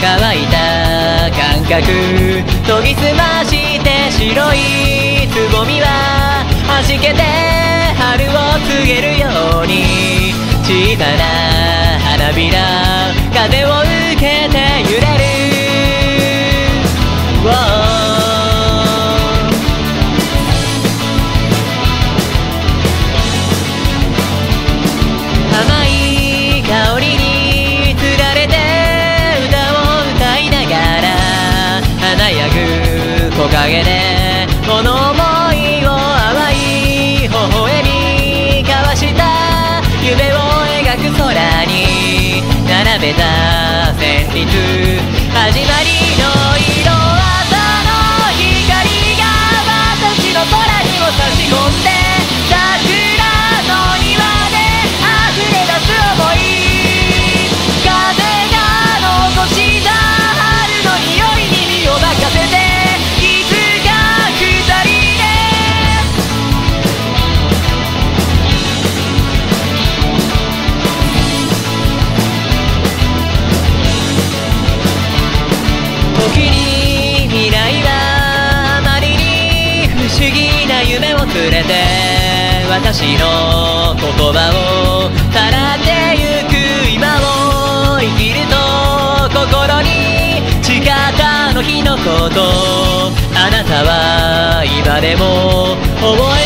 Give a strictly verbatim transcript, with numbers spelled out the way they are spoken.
乾いた感覚研ぎ澄まして白いつぼみは弾けて春を告げるように小さな花びら風を受けて揺れる、甘い香りにつられて歌を歌いながら華やぐ木陰でこの想いを淡い微笑み交わした夢を描く空に並べた旋律始まりの色朝の光が私の空にも差し込んで桜の庭で溢れ出す想い風が残した春の匂いに身を任せていつか二人で時に未来はあまりに不思議な夢を連れて私の言葉をさらってゆく今を生きると心に誓ったあの日のことあなたは今でも覚え